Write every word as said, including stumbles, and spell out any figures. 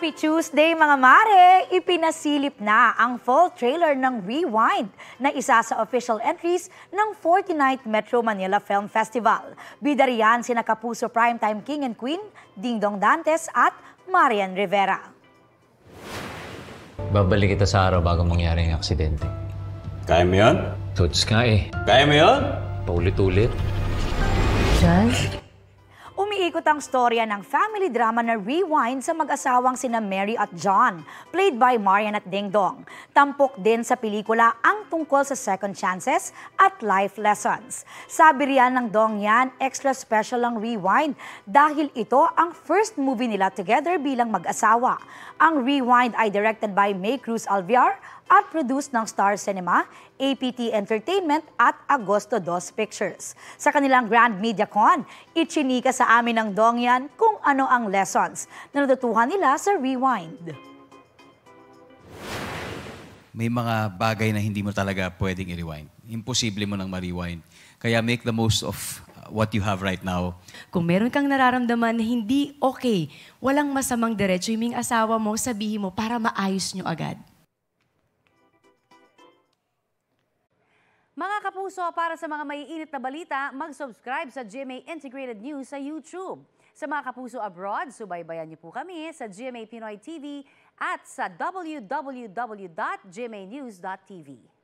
Happy Tuesday mga mare! Ipinasilip na ang full trailer ng Rewind na isa sa official entries ng forty-ninth Metro Manila Film Festival. Bida riyan sina Kapuso Primetime King and Queen, Dingdong Dantes at Marian Rivera. Babalik kita sa araw bago mangyari ang aksidente. Kaya mo yun? Toots nga eh. Kaya mo yun? Paulit-ulit. Jazz? Umiikot ang storya ng family drama na Rewind sa mag-asawang sina Mary at John, played by Marian at Dingdong. Tampok din sa pelikula ang tungkol sa second chances at life lessons. Sabi riyan ng Dongyan, extra special ang Rewind dahil ito ang first movie nila together bilang mag-asawa. Ang Rewind ay directed by May Cruz Alviar at produced ng Star Cinema, A P T Entertainment at Agosto dos Pictures. Sa kanilang Grand Media Con, ichinika sa amin ng Dongyan kung ano ang lessons na natutuhan nila sa Rewind. May mga bagay na hindi mo talaga pwedeng i-rewind. Imposible mo nang ma-rewind. Kaya make the most of what you have right now. Kung meron kang nararamdaman na hindi okay, walang masamang diretso yung asawa mo, sabihin mo para maayos nyo agad. Mga kapuso, para sa mga maiinit na balita, mag-subscribe sa G M A Integrated News sa YouTube. Sa mga kapuso abroad, subaybayan niyo po kami sa G M A Pinoy T V at sa w w w dot g m a news dot t v.